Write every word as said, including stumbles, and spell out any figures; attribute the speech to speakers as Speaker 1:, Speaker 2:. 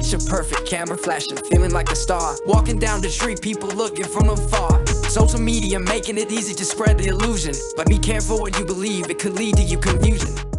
Speaker 1: picture perfect, camera flashing, feeling like a star. Walking down the street, people looking from afar. Social media making it easy to spread the illusion, but be careful what you believe, it could lead to you confusion.